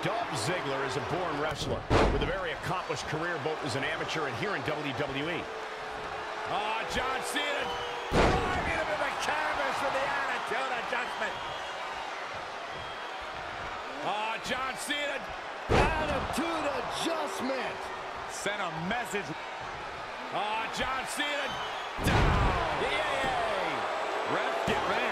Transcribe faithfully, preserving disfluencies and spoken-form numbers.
Dolph Ziggler is a born wrestler with a very accomplished career both as an amateur and here in W W E. Oh, John Cena driving him to the canvas with the attitude adjustment. Oh, John Cena. Attitude adjustment. Sent a message. Oh, John Cena. Down. Yay! Ref, get ready.